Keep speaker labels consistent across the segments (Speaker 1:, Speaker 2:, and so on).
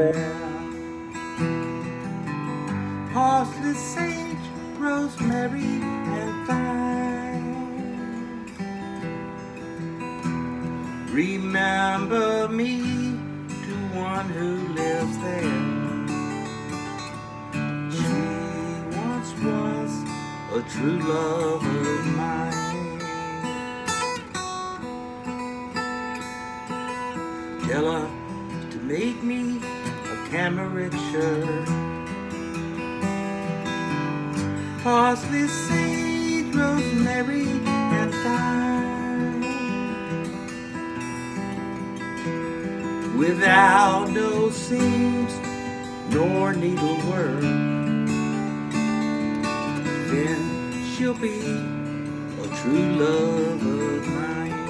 Speaker 1: fair. Parsley, sage, rosemary, and thyme. Remember me to one who lives there. She once was a true love of mine. Tell her to make me a cambric shirt. Parsley, sage, rosemary, and thyme. Without no seams nor needlework, then she'll be a true love of mine.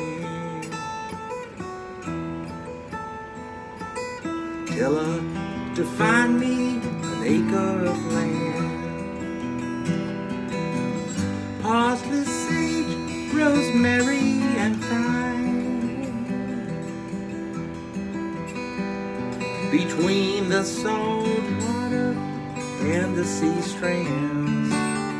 Speaker 1: Tell her to find me an acre of land. Parsley, sage, rosemary, and thyme. Between the salt water and the sea strands,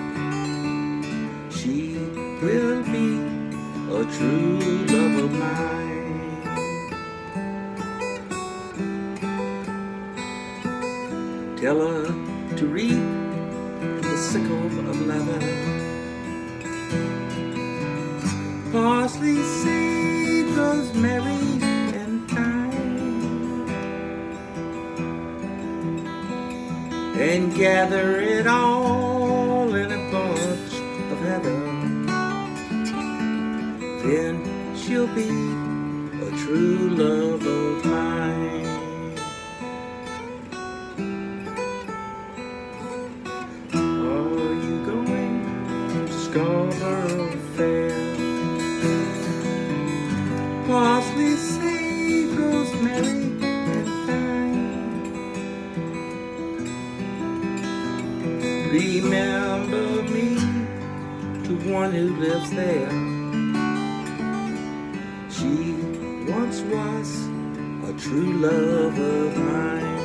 Speaker 1: she will be a true love of mine. Tell her to reap the sickle of leather. Parsley, sage, rosemary, and thyme. And gather it all in a bunch of heather. Then she'll be a true love of mine. Are you going to Scarborough Fair? Parsley, sage, rosemary, and thyme. Remember me to one who lives there. She once was a true love of mine.